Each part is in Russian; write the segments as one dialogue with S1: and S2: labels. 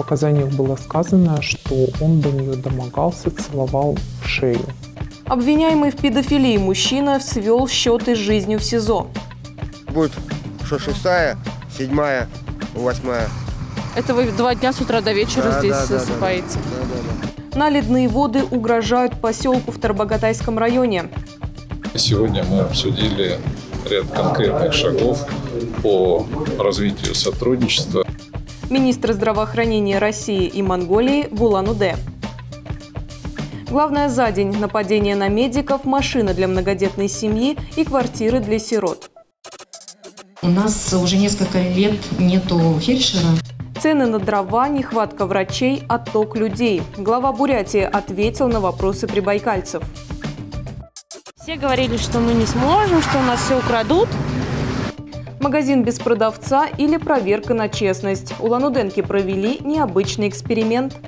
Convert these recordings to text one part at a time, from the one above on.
S1: показаниях было сказано, что он до нее домогался, целовал в шею.
S2: Обвиняемый в педофилии мужчина свел счеты с жизнью в СИЗО.
S3: Будет что 6-я, 7-я, 8-я.
S4: Это вы 2 дня с утра до вечера здесь засыпаете?
S2: Да. Наледные воды угрожают поселку в Тарбагатайском районе.
S5: Сегодня мы обсудили ряд конкретных шагов по развитию сотрудничества.
S2: Министр здравоохранения России и Монголии в Улан-Удэ. Главное за день – нападение на медиков, машины для многодетной семьи и квартиры для сирот.
S6: У нас уже несколько лет нету фельдшера.
S2: Цены на дрова, нехватка врачей, отток людей. Глава Бурятии ответил на вопросы прибайкальцев.
S4: Все говорили, что мы не сможем, что у нас все украдут.
S2: Магазин без продавца или проверка на честность. Улан-Удэнки провели необычный эксперимент.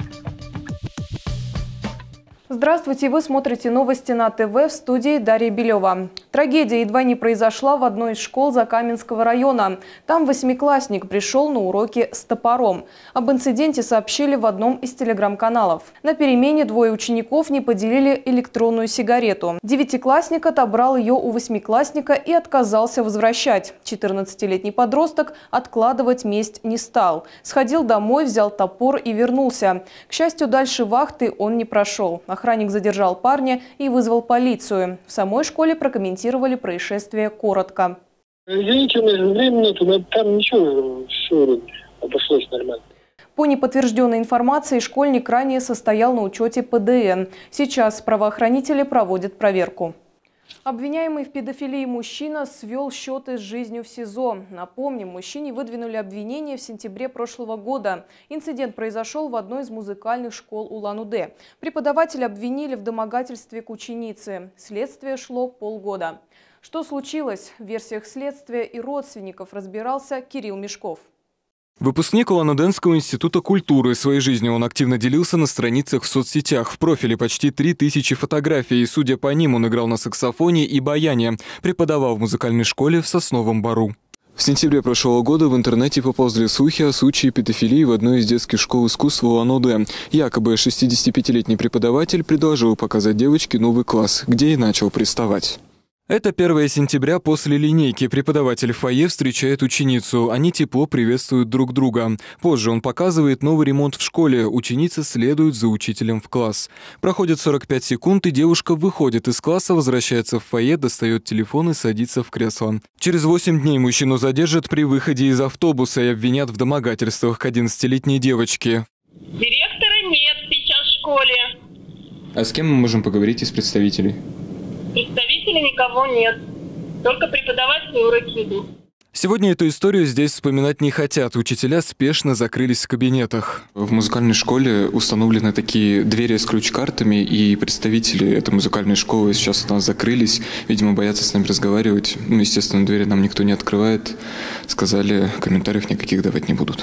S2: Здравствуйте, вы смотрите новости на ТВ, в студии Дарья Белева. Трагедия едва не произошла в одной из школ Закаменского района. Там 8-классник пришел на уроки с топором. Об инциденте сообщили в одном из телеграм-каналов. На перемене 2 учеников не поделили электронную сигарету. 9-классник отобрал ее у 8-классника и отказался возвращать. 14-летний подросток откладывать месть не стал. Сходил домой, взял топор и вернулся. К счастью, дальше вахты он не прошел. Охранник задержал парня и вызвал полицию. В самой школе прокомментировали происшествие коротко.
S7: Извините, у нас времени нету, но там ничего, все обошлось нормально.
S2: По неподтвержденной информации, школьник ранее состоял на учете ПДН. Сейчас правоохранители проводят проверку. Обвиняемый в педофилии мужчина свел счеты с жизнью в СИЗО. Напомним, мужчине выдвинули обвинение в сентябре прошлого года. Инцидент произошел в одной из музыкальных школ Улан-Удэ. Преподавателя обвинили в домогательстве к ученице. Следствие шло полгода. Что случилось? В версиях следствия и родственников разбирался Кирилл Мешков.
S8: Выпускник Улан-Удэнского института культуры. Своей жизнью он активно делился на страницах в соцсетях. В профиле почти 3000 фотографий. И, судя по ним, он играл на саксофоне и баяне. Преподавал в музыкальной школе в Сосновом Бору. В сентябре прошлого года в интернете поползли слухи о случае педофилии в одной из детских школ искусств Улан-Удэ. Якобы 65-летний преподаватель предложил показать девочке новый класс, где и начал приставать. Это 1 сентября после линейки. Преподаватель в фойе встречает ученицу. Они тепло приветствуют друг друга. Позже он показывает новый ремонт в школе. Ученица следует за учителем в класс. Проходит 45 секунд, и девушка выходит из класса, возвращается в фойе, достает телефон и садится в кресло. Через 8 дней мужчину задержат при выходе из автобуса и обвинят в домогательствах к 11-летней девочке.
S9: Директора нет сейчас в школе.
S8: А с кем мы можем поговорить из представителей?
S9: Представителей никого нет. Только преподаватели уроки идут.
S8: Сегодня эту историю здесь вспоминать не хотят. Учителя спешно закрылись в кабинетах. В музыкальной школе установлены такие двери с ключ-картами, и представители этой музыкальной школы сейчас у нас закрылись. Видимо, боятся с нами разговаривать. Ну, естественно, двери нам никто не открывает. Сказали, комментариев никаких давать не будут.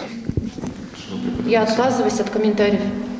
S6: Я отказываюсь от комментариев.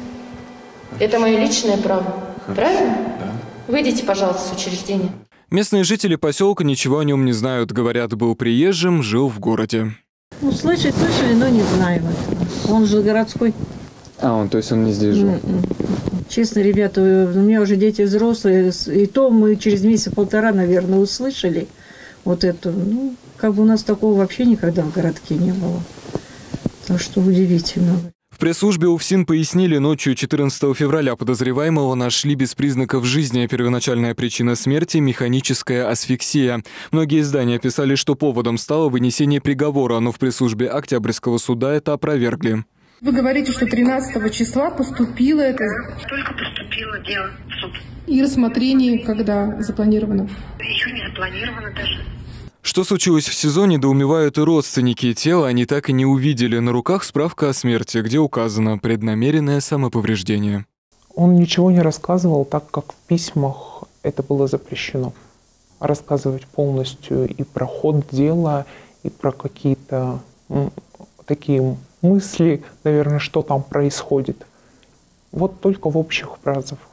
S6: Это мое личное право. Правильно?
S8: Да.
S6: Выйдите, пожалуйста, с учреждения.
S8: Местные жители поселка ничего о нем не знают. Говорят, был приезжим, жил в городе.
S10: Ну, слышали, но не знаю. Он же городской.
S8: То есть он не здесь жил?
S10: Честно, ребята, у меня уже дети взрослые. И то мы через месяц-полтора, наверное, услышали вот это. Ну, как бы у нас такого вообще никогда в городке не было. Так что удивительно.
S8: В пресс-службе УФСИН пояснили, ночью 14 февраля подозреваемого нашли без признаков жизни. Первоначальная причина смерти – механическая асфиксия. Многие издания писали, что поводом стало вынесение приговора, но в пресс-службе Октябрьского суда это опровергли.
S11: Вы говорите, что 13 числа поступило это?
S12: Только поступило дело в суд.
S11: И рассмотрение когда запланировано?
S12: Еще не запланировано даже.
S8: Что случилось в СИЗО, недоумевают и родственники. Тело они так и не увидели. На руках справка о смерти, где указано преднамеренное самоповреждение.
S1: Он ничего не рассказывал, так как в письмах это было запрещено. Рассказывать полностью и про ход дела, и про какие-то такие мысли, наверное, что там происходит. Вот только в общих фразах.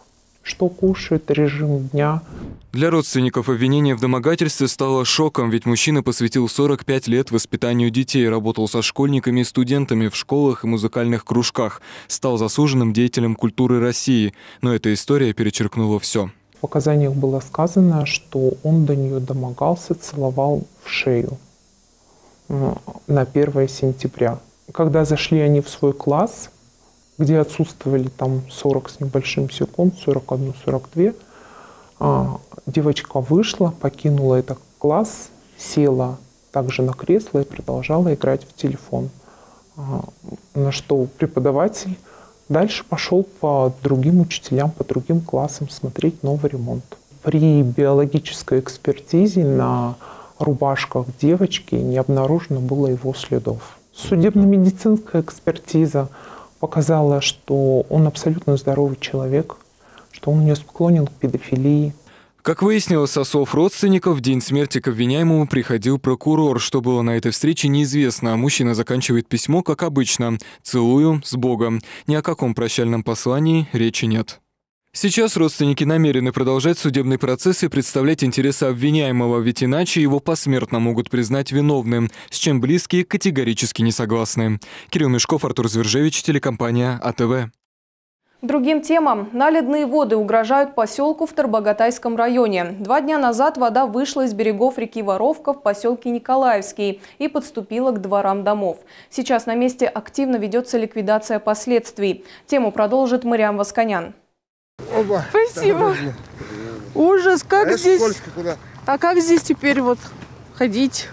S1: что кушает, режим дня.
S8: Для родственников обвинение в домогательстве стало шоком, ведь мужчина посвятил 45 лет воспитанию детей, работал со школьниками и студентами в школах и музыкальных кружках, стал заслуженным деятелем культуры России. Но эта история перечеркнула все.
S1: В показаниях было сказано, что он до нее домогался, целовал в шею на 1 сентября. Когда зашли они в свой класс, где отсутствовали там 40 с небольшим секунд, 41-42, девочка вышла, покинула этот класс, села также на кресло и продолжала играть в телефон. На что преподаватель дальше пошел по другим учителям, по другим классам смотреть новый ремонт. При биологической экспертизе на рубашках девочки не обнаружено было его следов. Судебно-медицинская экспертиза показала, что он абсолютно здоровый человек, что он не склонен к педофилии.
S8: Как выяснилось со слов родственников, в день смерти к обвиняемому приходил прокурор. Что было на этой встрече, неизвестно. Мужчина заканчивает письмо, как обычно. «Целую, с Богом». Ни о каком прощальном послании речи нет. Сейчас родственники намерены продолжать судебный процесс и представлять интересы обвиняемого, ведь иначе его посмертно могут признать виновным, с чем близкие категорически не согласны. Кирилл Мешков, Артур Звержевич, телекомпания АТВ.
S2: Другим темам. Наледные воды угрожают поселку в Тарбагатайском районе. 2 дня назад вода вышла из берегов реки Воровка в поселке Николаевский и подступила к дворам домов. Сейчас на месте активно ведется ликвидация последствий. Тему продолжит Мариам Восканян.
S13: Оба. Спасибо. Ужас, как здесь? Скользко, куда? А как здесь теперь вот ходить?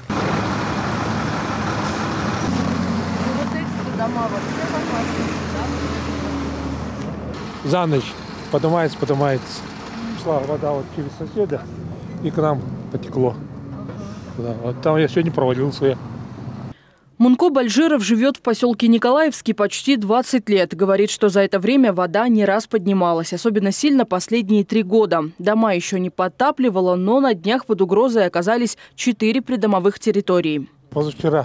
S13: Вот эти дома вообще опасны.
S14: За ночь поднимается. Шла вода вот через соседа и к нам потекло. Да, вот там я сегодня провалился.
S15: Мунко Бальжиров живет в поселке Николаевский почти 20 лет. Говорит, что за это время вода не раз поднималась. Особенно сильно последние 3 года. Дома еще не подтапливало, но на днях под угрозой оказались 4 придомовых территорий.
S14: Позавчера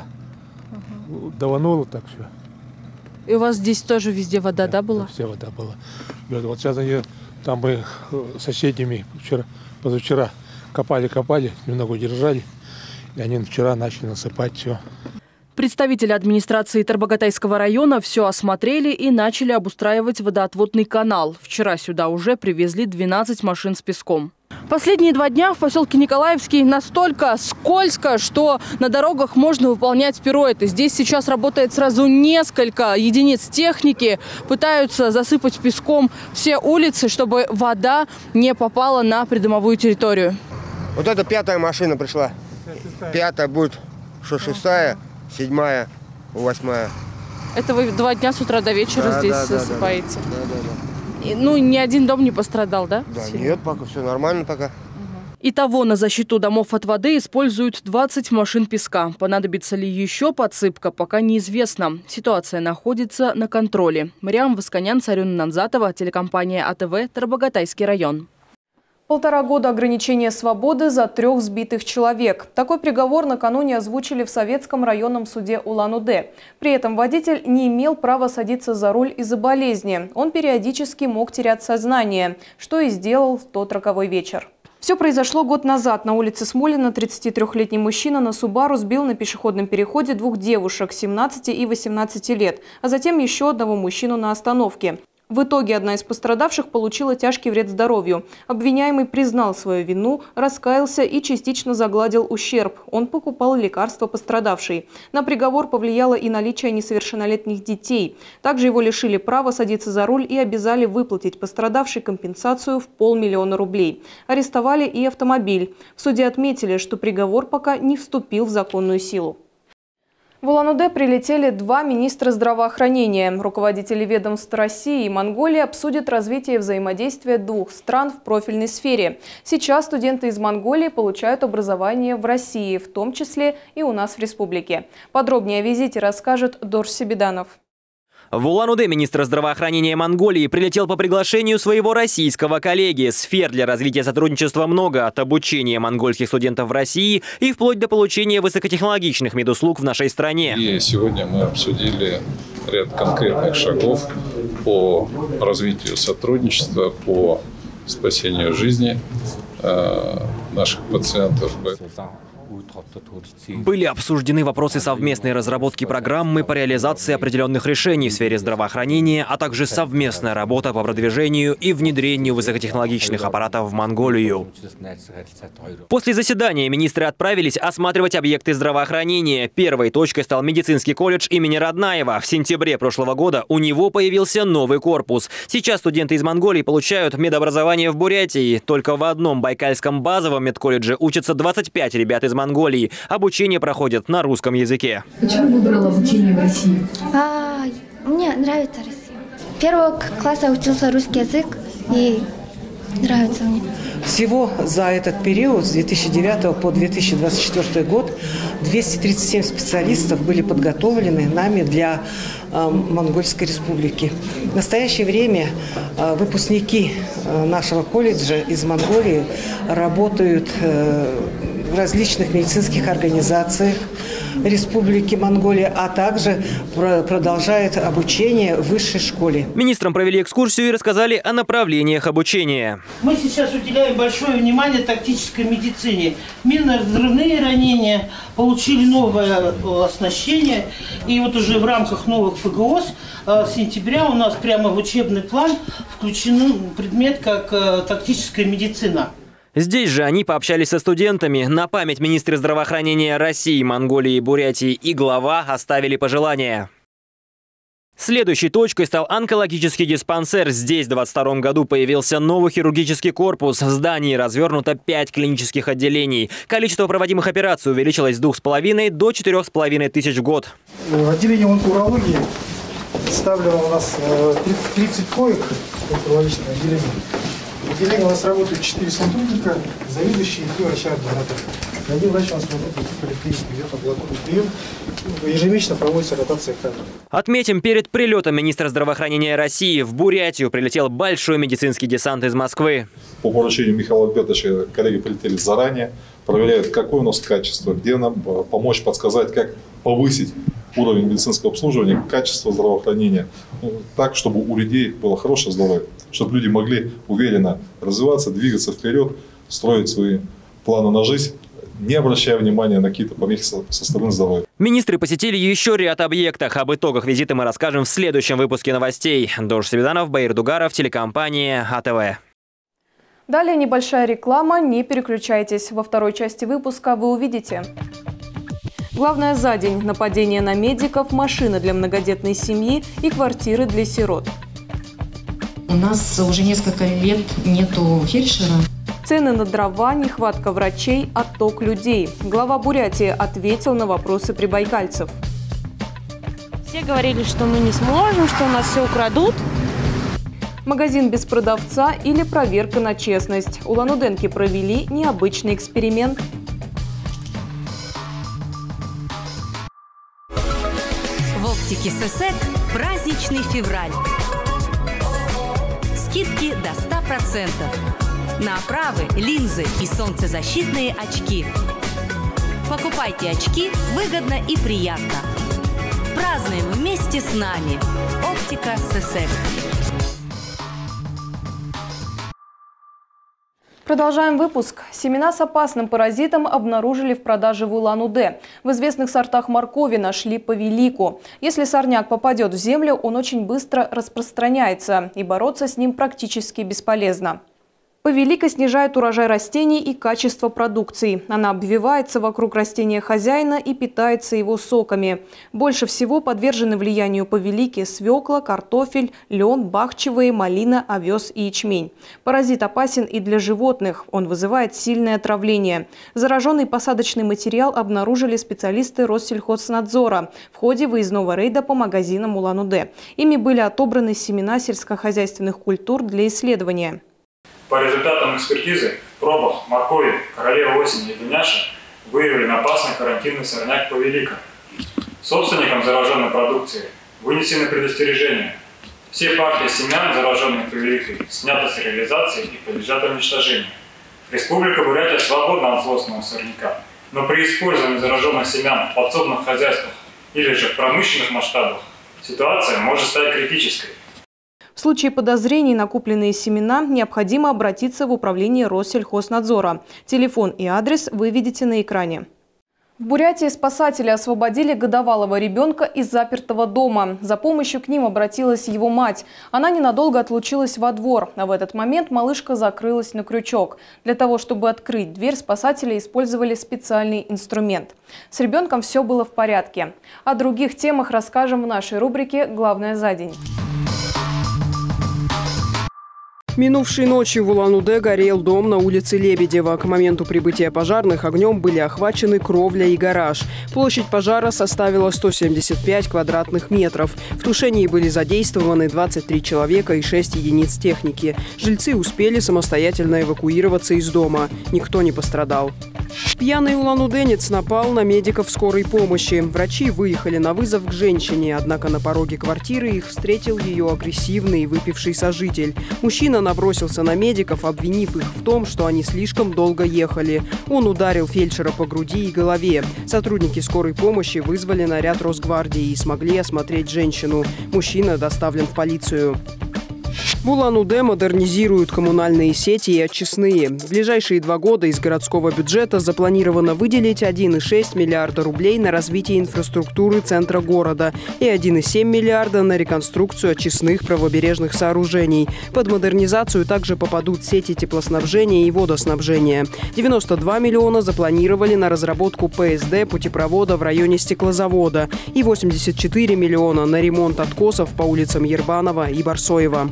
S14: давануло так все.
S15: И у вас здесь тоже везде вода, да, была?
S14: Везде вода была. Вот сейчас они там мы соседями позавчера копали, немного держали. И они вчера начали насыпать все.
S15: Представители администрации Тарбагатайского района все осмотрели и начали обустраивать водоотводный канал. Вчера сюда уже привезли 12 машин с песком. Последние 2 дня в поселке Николаевский настолько скользко, что на дорогах можно выполнять пируэты. Здесь сейчас работает сразу несколько единиц техники. Пытаются засыпать песком все улицы, чтобы вода не попала на придомовую территорию.
S3: Вот это 5-я машина пришла. 5-я будет, 6-я, 7-я, 8-я.
S15: Это вы 2 дня с утра до вечера здесь засыпаете?
S3: Да.
S15: Ну, ни один дом не пострадал, да?
S3: Да, нет, пока все нормально пока.
S15: Итого на защиту домов от воды используют 20 машин песка. Понадобится ли еще подсыпка, пока неизвестно. Ситуация находится на контроле. Мариам Восканян, Царюна Нанзатова, телекомпания АТВ, Тарбагатайский район.
S2: 1,5 года ограничения свободы за 3 сбитых человек. Такой приговор накануне озвучили в Советском районном суде Улан-Удэ. При этом водитель не имел права садиться за руль из-за болезни. Он периодически мог терять сознание, что и сделал в тот роковой вечер. Все произошло год назад. На улице Смолина 33-летний мужчина на Субару сбил на пешеходном переходе 2 девушек 17 и 18 лет, а затем еще одного мужчину на остановке. В итоге одна из пострадавших получила тяжкий вред здоровью. Обвиняемый признал свою вину, раскаялся и частично загладил ущерб. Он покупал лекарства пострадавшей. На приговор повлияло и наличие несовершеннолетних детей. Также его лишили права садиться за руль и обязали выплатить пострадавшей компенсацию в 500 000 рублей. Арестовали и автомобиль. В суде отметили, что приговор пока не вступил в законную силу. В Улан-Удэ прилетели 2 министра здравоохранения. Руководители ведомств России и Монголии обсудят развитие взаимодействия 2 стран в профильной сфере. Сейчас студенты из Монголии получают образование в России, в том числе и у нас в республике. Подробнее о визите расскажет Дорж Себеданов.
S16: В Улан-Удэ министр здравоохранения Монголии прилетел по приглашению своего российского коллеги. Сфер для развития сотрудничества много, от обучения монгольских студентов в России и вплоть до получения высокотехнологичных медуслуг в нашей стране.
S5: И сегодня мы обсудили ряд конкретных шагов по развитию сотрудничества, по спасению жизни наших пациентов.
S16: Были обсуждены вопросы совместной разработки программы по реализации определенных решений в сфере здравоохранения, а также совместная работа по продвижению и внедрению высокотехнологичных аппаратов в Монголию. После заседания министры отправились осматривать объекты здравоохранения. Первой точкой стал медицинский колледж имени Роднаева. В сентябре прошлого года у него появился новый корпус. Сейчас студенты из Монголии получают медобразование в Бурятии. Только в одном байкальском базовом медколледже учатся 25 ребят из Монголии. Обучение проходит на русском языке.
S17: Почему выбрала обучение в России?
S18: Мне нравится Россия. С первого класса учился русский язык и нравится мне.
S19: Всего за этот период, с 2009 по 2024 год, 237 специалистов были подготовлены нами для Монгольской республики. В настоящее время выпускники нашего колледжа из Монголии работают в различных медицинских организациях Республики Монголия, а также продолжает обучение в высшей школе.
S16: Министрам провели экскурсию и рассказали о направлениях обучения.
S20: Мы сейчас уделяем большое внимание тактической медицине. Минно-взрывные ранения получили новое оснащение. И вот уже в рамках новых ПГОС с сентября у нас прямо в учебный план включен предмет как тактическая медицина.
S16: Здесь же они пообщались со студентами. На память министры здравоохранения России, Монголии, Бурятии и глава оставили пожелания. Следующей точкой стал онкологический диспансер. Здесь в 2022 году появился новый хирургический корпус. В здании развернуто 5 клинических отделений. Количество проводимых операций увеличилось с 2,5 до 4,5 тысяч в год.
S21: Отделение онкологии представлено у нас 30 коек, онкологичное отделение. В отделении у нас работают 4 сотрудника, заведующие и 3 врача-ординатора. Один врач у нас работает в поликлинике, ведет амбулаторный прием. Ежемесячно проводится ротация кадров.
S16: Отметим, перед прилетом министра здравоохранения России в Бурятию прилетел большой медицинский десант из Москвы.
S5: По поручению Михаила Петровича коллеги прилетели заранее, проверяют, какое у нас качество, где нам помочь, подсказать, как повысить уровень медицинского обслуживания, качество здравоохранения, так, чтобы у людей было хорошее здоровье, чтобы люди могли уверенно развиваться, двигаться вперед, строить свои планы на жизнь, не обращая внимания на какие-то помехи со стороны здоровья.
S16: Министры посетили еще ряд объектов. Об итогах визита мы расскажем в следующем выпуске новостей. Дож Севиданов, Баир Дугаров, телекомпания АТВ.
S2: Далее небольшая реклама, не переключайтесь. Во второй части выпуска вы увидите. Главное за день – нападение на медиков, машины для многодетной семьи и квартиры для сирот.
S6: У нас уже несколько лет нету фельдшера.
S2: Цены на дрова, нехватка врачей, отток людей. Глава Бурятии ответил на вопросы прибайкальцев.
S4: Все говорили, что мы не сможем, что у нас все украдут.
S2: Магазин без продавца или проверка на честность. Улан-Удэнки провели необычный эксперимент.
S22: В оптике СЭСЭК праздничный февраль. Скидки до 100%. На оправы, линзы и солнцезащитные очки. Покупайте очки выгодно и приятно. Празднуем вместе с нами. Оптика СЭСЭК.
S2: Продолжаем выпуск. Семена с опасным паразитом обнаружили в продаже в Улан-Удэ. В известных сортах моркови нашли повелику. Если сорняк попадет в землю, он очень быстро распространяется, и бороться с ним практически бесполезно. Повелика снижает урожай растений и качество продукции. Она обвивается вокруг растения хозяина и питается его соками. Больше всего подвержены влиянию повелики свекла, картофель, лен, бахчевые, малина, овес и ячмень. Паразит опасен и для животных. Он вызывает сильное отравление. Зараженный посадочный материал обнаружили специалисты Россельхознадзора в ходе выездного рейда по магазинам Улан-Удэ. Ими были отобраны семена сельскохозяйственных культур для исследования.
S23: По результатам экспертизы в пробах моркови королева осени и дуняша выявлен опасный карантинный сорняк повелика. Собственникам зараженной продукции вынесены предостережения. Все партии семян, зараженных повеликой, сняты с реализации и подлежат уничтожению. Республика Бурятия свободна от злостного сорняка, но при использовании зараженных семян в подсобных хозяйствах или же в промышленных масштабах ситуация может стать критической.
S2: В случае подозрений на купленные семена необходимо обратиться в управление Россельхознадзора. Телефон и адрес вы видите на экране. В Бурятии спасатели освободили годовалого ребенка из запертого дома. За помощью к ним обратилась его мать. Она ненадолго отлучилась во двор, а в этот момент малышка закрылась на крючок. Для того, чтобы открыть дверь, спасатели использовали специальный инструмент. С ребенком все было в порядке. О других темах расскажем в нашей рубрике «Главное за день».
S7: Минувшей ночью в Улан-Удэ горел дом на улице Лебедева. К моменту прибытия пожарных огнем были охвачены кровля и гараж. Площадь пожара составила 175 квадратных метров. В тушении были задействованы 23 человека и 6 единиц техники. Жильцы успели самостоятельно эвакуироваться из дома. Никто не пострадал. Пьяный улан-удэнец напал на медиков скорой помощи. Врачи выехали на вызов к женщине, однако на пороге квартиры их встретил ее агрессивный и выпивший сожитель. Мужчина набросился на медиков, обвинив их в том, что они слишком долго ехали. Он ударил фельдшера по груди и голове. Сотрудники скорой помощи вызвали наряд Росгвардии и смогли осмотреть женщину. Мужчина доставлен в полицию. В Улан-Удэ модернизируют коммунальные сети и очистные. В ближайшие 2 года из городского бюджета запланировано выделить 1,6 миллиарда рублей на развитие инфраструктуры центра города и 1,7 миллиарда на реконструкцию очистных правобережных сооружений. Под модернизацию также попадут сети теплоснабжения и водоснабжения. 92 миллиона запланировали на разработку ПСД путепровода в районе стеклозавода и 84 миллиона на ремонт откосов по улицам Ербанова и Барсоева.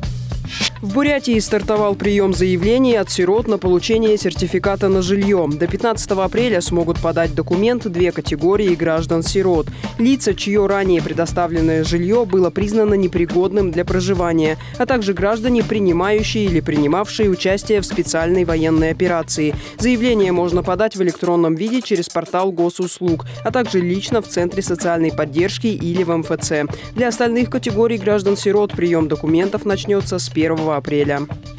S7: В Бурятии стартовал прием заявлений от сирот на получение сертификата на жилье. До 15 апреля смогут подать документ 2 категории граждан-сирот. Лица, чье ранее предоставленное жилье было признано непригодным для проживания, а также граждане, принимающие или принимавшие участие в специальной военной операции. Заявление можно подать в электронном виде через портал госуслуг, а также лично в Центре социальной поддержки или в МФЦ. Для остальных категорий граждан-сирот прием документов начнется с 1 апреля.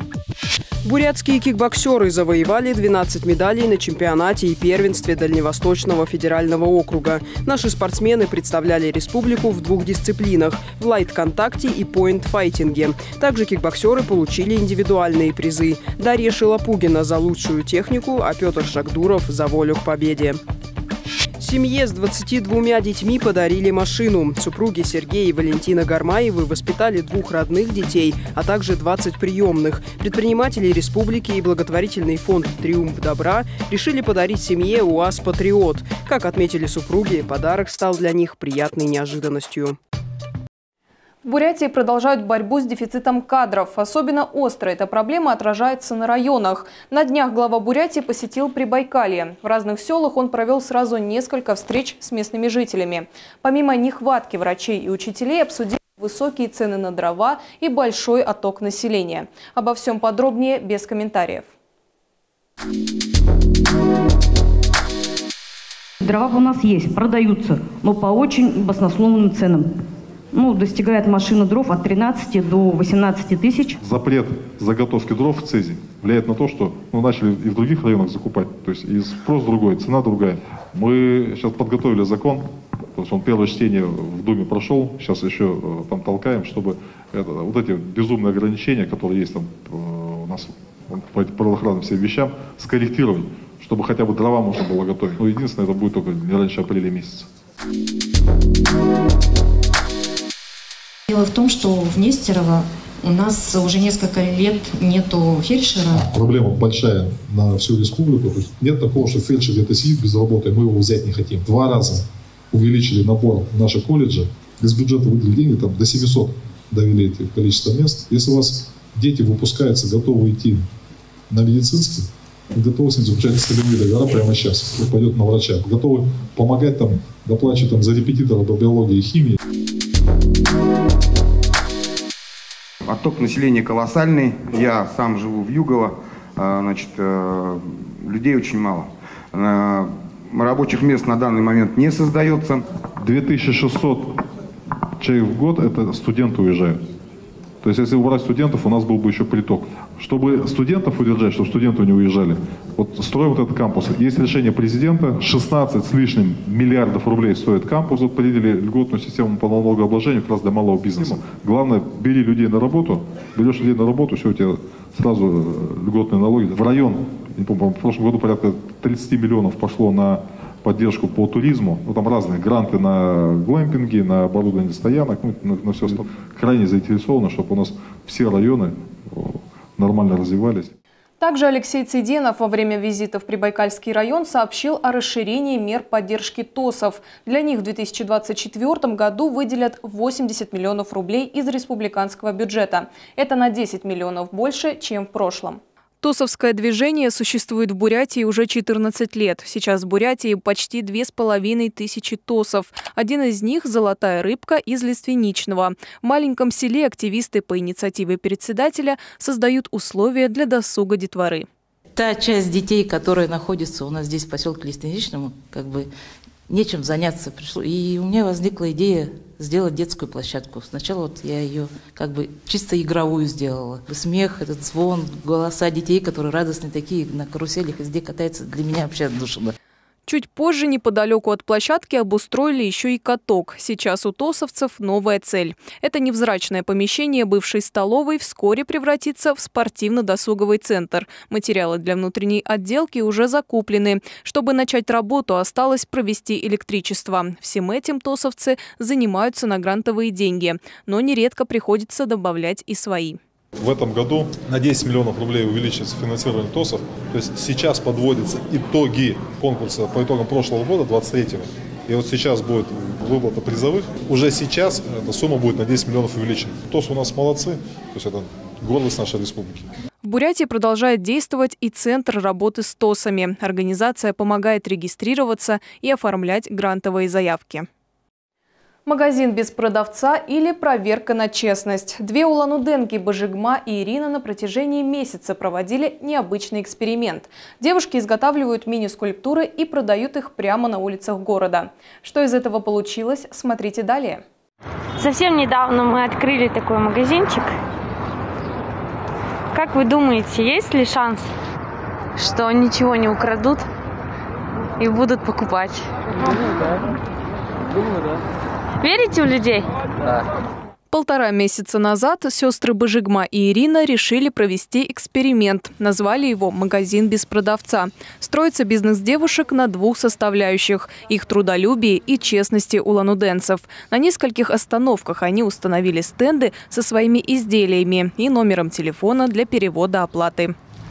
S7: Бурятские кикбоксеры завоевали 12 медалей на чемпионате и первенстве Дальневосточного федерального округа. Наши спортсмены представляли республику в 2 дисциплинах – в лайт-контакте и поинт-файтинге. Также кикбоксеры получили индивидуальные призы. Дарья Шелопугина за лучшую технику, а Петр Шакдуров за волю к победе. Семье с 22 детьми подарили машину. Супруги Сергей и Валентина Гармаевы воспитали 2 родных детей, а также 20 приемных. Предприниматели республики и благотворительный фонд «Триумф добра» решили подарить семье УАЗ «Патриот». Как отметили супруги, подарок стал для них приятной неожиданностью.
S2: В Бурятии продолжают борьбу с дефицитом кадров. Особенно остро эта проблема отражается на районах. На днях глава Бурятии посетил Прибайкалье. В разных селах он провел сразу несколько встреч с местными жителями. Помимо нехватки врачей и учителей, обсудили высокие цены на дрова и большой отток населения. Обо всем подробнее, без комментариев.
S9: Дрова у нас есть, продаются, но по очень баснословным ценам. Достигает машина дров от 13 до 18 тысяч.
S5: Запрет заготовки дров в ЦЕЗе влияет на то, что начали и в других районах закупать. То есть и спрос другой, цена другая. Мы сейчас подготовили закон, то есть он первое чтение в Думе прошел, сейчас еще там толкаем, чтобы вот эти безумные ограничения, которые есть там у нас по правоохранным всем вещам, скорректировать, чтобы хотя бы дрова можно было готовить. Но единственное, это будет только не раньше апреля месяца.
S6: Дело в том, что в Нестерово у нас уже несколько лет нету фельдшера.
S5: Проблема большая на всю республику. Нет такого, что фельдшер где-то сидит без работы, мы его взять не хотим. 2 раза увеличили набор в наши колледжи. Из бюджета выделили деньги, там до 700 довели эти количество мест. Если у вас дети выпускаются, готовы идти на медицинский, готовы с ним заключать стабильные договора прямо сейчас. Он пойдет на врача. Готовы помогать там, доплачивать за репетитора по биологии и химии.
S10: Отток населения колоссальный. Я сам живу в Югово. Людей очень мало. Рабочих мест на данный момент не создается.
S5: 2600 человек в год – это студенты уезжают. То есть, если убрать студентов, у нас был бы еще приток. Чтобы студентов удержать, чтобы студенты не уезжали, вот строим вот этот кампус. Есть решение президента, 16 с лишним миллиардов рублей стоит кампус. Вот приняли льготную систему по налогообложению как раз для малого бизнеса. Главное, бери людей на работу, берешь людей на работу, все, у тебя сразу льготные налоги. В район, не помню, в прошлом году порядка 30 миллионов пошло на поддержку по туризму, ну, там разные гранты на глэмпинги, на оборудование стоянок, ну, на все остальное. Крайне заинтересованы, чтобы у нас все районы нормально развивались.
S2: Также Алексей Циденов во время визита в Прибайкальский район сообщил о расширении мер поддержки ТОСов. Для них в 2024 году выделят 80 миллионов рублей из республиканского бюджета. Это на 10 миллионов больше, чем в прошлом.
S15: ТОСовское движение существует в Бурятии уже 14 лет. Сейчас в Бурятии почти 2500 ТОСов. Один из них – «Золотая рыбка» из Лиственничного. В маленьком селе активисты по инициативе председателя создают условия для досуга детворы.
S1: Та часть детей, которая находится у нас здесь в поселке Лиственничному, как бы нечем заняться пришло. И у меня возникла идея сделать детскую площадку. Сначала вот я ее как бы чисто игровую сделала. Смех, этот звон, голоса детей, которые радостные такие, на каруселях везде катаются, для меня вообще отдушина.
S15: Чуть позже неподалеку от площадки обустроили еще и каток. Сейчас у тосовцев новая цель. Это невзрачное помещение бывшей столовой вскоре превратится в спортивно-досуговый центр. Материалы для внутренней отделки уже закуплены. Чтобы начать работу, осталось провести электричество. Всем этим тосовцы занимаются на грантовые деньги. Но нередко приходится добавлять и свои.
S5: В этом году на 10 миллионов рублей увеличится финансирование ТОСов. То есть сейчас подводятся итоги конкурса по итогам прошлого года, 23-го. И вот сейчас будет выплата призовых. Уже сейчас эта сумма будет на 10 миллионов увеличена. ТОС у нас молодцы, то есть это гордость нашей республики.
S15: В Бурятии продолжает действовать и Центр работы с ТОСами. Организация помогает регистрироваться и оформлять грантовые заявки.
S2: Магазин без продавца или проверка на честность. Две улан-удэнки Божигма и Ирина на протяжении месяца проводили необычный эксперимент. Девушки изготавливают мини-скульптуры и продают их прямо на улицах города. Что из этого получилось, смотрите далее.
S4: Совсем недавно мы открыли такой магазинчик. Как вы думаете, есть ли шанс, что ничего не украдут и будут покупать?
S11: Думаю, да.
S4: Верите в людей?
S11: Да.
S15: 1,5 месяца назад сестры Божигма и Ирина решили провести эксперимент. Назвали его «Магазин без продавца». Строится бизнес девушек на двух составляющих – их трудолюбии и честности улан-удэнцев. На нескольких остановках они установили стенды со своими изделиями и номером телефона для перевода оплаты.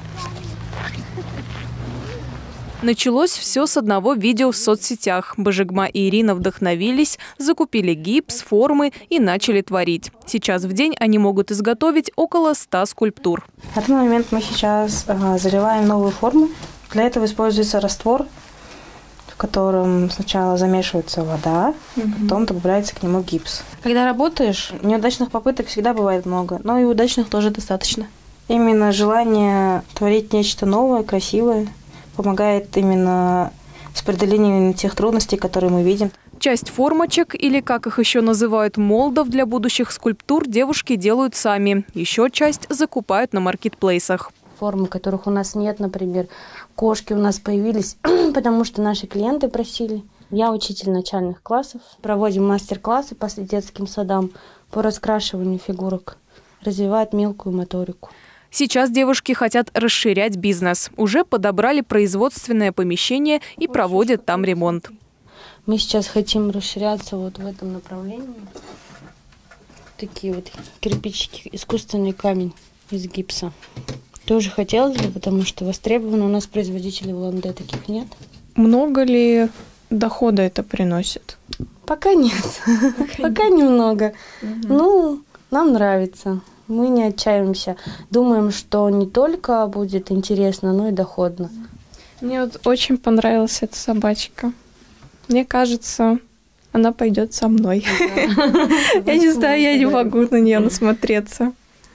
S15: Началось все с одного видео в соцсетях. Божигма и Ирина вдохновились, закупили гипс, формы и начали творить. Сейчас в день они могут изготовить около 100 скульптур.
S12: На данный момент мы сейчас заливаем новую форму. Для этого используется раствор, в котором сначала замешивается вода, потом добавляется к нему гипс. Когда работаешь, неудачных попыток всегда бывает много, но и удачных тоже достаточно. Именно желание творить нечто новое, красивое помогает именно с преодолением тех трудностей, которые мы видим.
S15: Часть формочек, или как их еще называют, молдов для будущих скульптур, девушки делают сами. Еще часть закупают на маркетплейсах.
S24: Формы, которых у нас нет, например, кошки у нас появились, потому что наши клиенты просили. Я учитель начальных классов. Проводим мастер-классы по детским садам по раскрашиванию фигурок, развивает мелкую моторику.
S15: Сейчас девушки хотят расширять бизнес. Уже подобрали производственное помещение и проводят там ремонт.
S24: Мы сейчас хотим расширяться вот в этом направлении. Такие вот кирпичики, искусственный камень из гипса. Тоже хотелось бы, потому что востребовано. У нас производителей в Улан-Удэ таких нет.
S13: Много ли дохода это приносит?
S24: Пока нет. Пока немного. Ну, нам нравится. Мы не отчаиваемся. Думаем, что не только будет интересно, но и доходно.
S13: Мне вот очень понравилась эта собачка. Мне кажется, она пойдет со мной. Я не знаю, я не могу на нее насмотреться.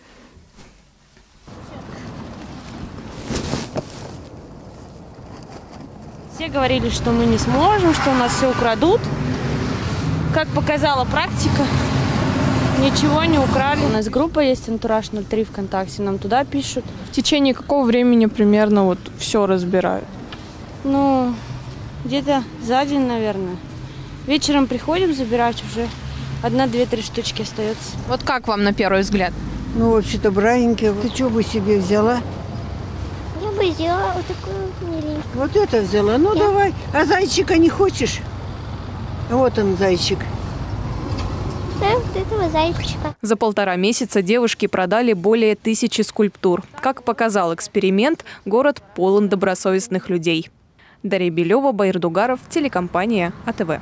S4: Все говорили, что мы не сможем, что у нас все украдут. Как показала практика,
S24: Ничего не украли. У нас группа есть «Антураж 03» ВКонтакте, нам туда пишут.
S13: В течение какого времени примерно вот все разбирают?
S24: Ну, где-то за день, наверное. Вечером приходим забирать, уже 1, 2, 3 штучки остается.
S13: Вот как вам на первый взгляд?
S3: Ну, вообще-то браненькая. Ты что бы себе взяла?
S18: Я бы взяла вот такую миленькую.
S3: Вот это взяла? Ну, давай. А зайчика не хочешь? Вот он, зайчик.
S18: Да, вот этого зайчика.
S15: За 1,5 месяца девушки продали более 1000 скульптур. Как показал эксперимент, город полон добросовестных людей. Дарья Белева, Баир Дугаров, телекомпания АТВ.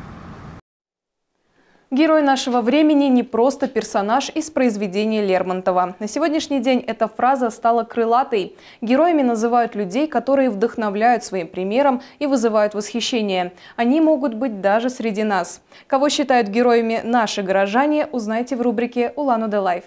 S2: Герой нашего времени не просто персонаж из произведения Лермонтова. На сегодняшний день эта фраза стала крылатой. Героями называют людей, которые вдохновляют своим примером и вызывают восхищение. Они могут быть даже среди нас. Кого считают героями наши горожане, узнаете в рубрике «Улан-Удэ Лайф».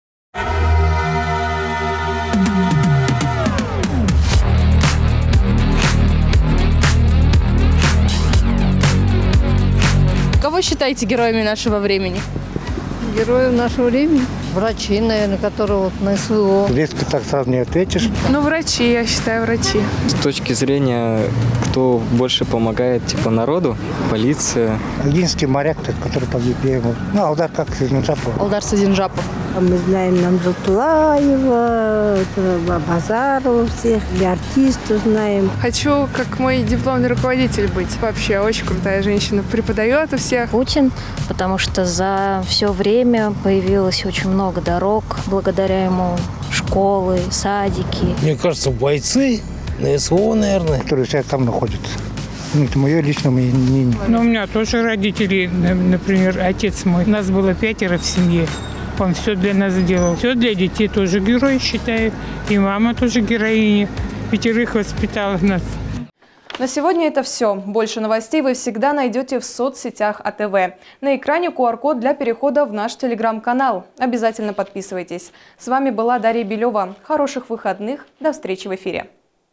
S15: Кого считаете героями нашего времени?
S8: Героев нашего времени? Врачи, наверное, которые вот на СВО.
S21: Резко так сразу не ответишь.
S13: Ну, врачи, я считаю, врачи.
S11: С точки зрения, кто больше помогает, типа, народу, полиция.
S21: Огинский моряк, который погиб. Ну, Алдар как Садинжапов.
S15: Алдар Садинжапов.
S3: Мы знаем Намзатулаева, Базарова всех, и артистов знаем.
S13: Хочу, как мой дипломный руководитель быть. Вообще очень крутая женщина, преподает у всех.
S14: Путин, потому что за все время появилось очень много дорог, благодаря ему школы, садики.
S21: Мне кажется, бойцы на СВО, наверное, которые сейчас там находятся. Это мое личное мнение.
S25: Ну, у меня тоже родители, например, отец мой. Нас было 5 в семье. Он все для нас сделал. Все для детей тоже герой, считаю. И мама тоже героиня. 5 воспитала нас.
S2: На сегодня это все. Больше новостей вы всегда найдете в соцсетях АТВ. На экране QR-код для перехода в наш телеграм-канал. Обязательно подписывайтесь. С вами была Дарья Белева. Хороших выходных. До встречи в эфире.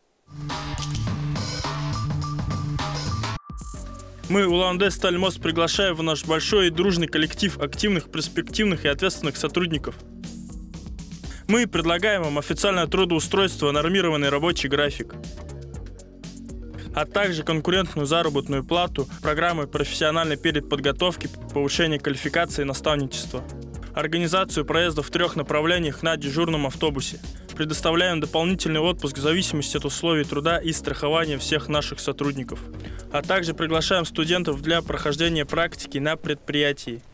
S26: Мы, Улан-Удэ Стальмост, приглашаем в наш большой и дружный коллектив активных, перспективных и ответственных сотрудников. Мы предлагаем вам официальное трудоустройство, нормированный рабочий график, а также конкурентную заработную плату, программы профессиональной переподготовки, повышения квалификации и наставничества, организацию проездов в 3 направлениях на дежурном автобусе. Предоставляем дополнительный отпуск в зависимости от условий труда и страхования всех наших сотрудников. А также приглашаем студентов для прохождения практики на предприятии.